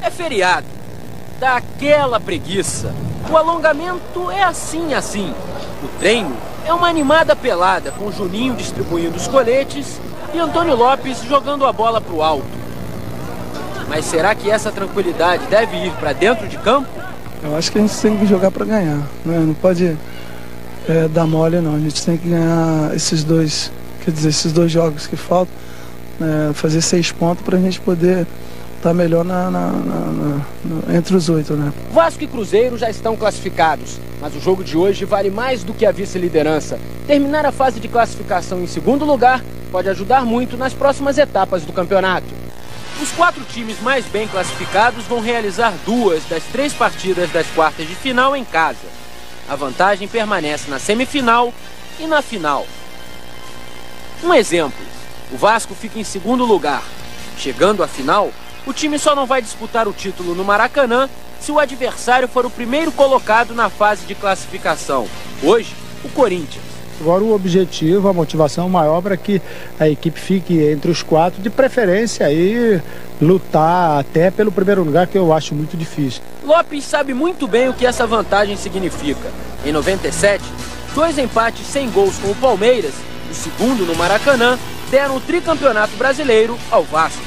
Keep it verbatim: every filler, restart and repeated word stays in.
É feriado. Dá aquela preguiça. O alongamento é assim, assim. O treino é uma animada pelada, com Juninho distribuindo os coletes e Antônio Lopes jogando a bola pro alto. Mas será que essa tranquilidade deve ir para dentro de campo? Eu acho que a gente tem que jogar para ganhar, né? Não pode é, dar mole, não. A gente tem que ganhar esses dois, quer dizer, esses dois jogos que faltam, é, fazer seis pontos para a gente poder estar tá melhor na, na, na, na, entre os oito, né? Vasco e Cruzeiro já estão classificados, mas o jogo de hoje vale mais do que a vice-liderança. Terminar a fase de classificação em segundo lugar pode ajudar muito nas próximas etapas do campeonato. Os quatro times mais bem classificados vão realizar duas das três partidas das quartas de final em casa. A vantagem permanece na semifinal e na final. Um exemplo, o Vasco fica em segundo lugar. Chegando à final, o time só não vai disputar o título no Maracanã se o adversário for o primeiro colocado na fase de classificação. Hoje, o Corinthians. Agora o objetivo, a motivação maior para que a equipe fique entre os quatro, de preferência aí lutar até pelo primeiro lugar, que eu acho muito difícil. Lopes sabe muito bem o que essa vantagem significa. Em noventa e sete, dois empates sem gols com o Palmeiras, o segundo no Maracanã, deram o tricampeonato brasileiro ao Vasco.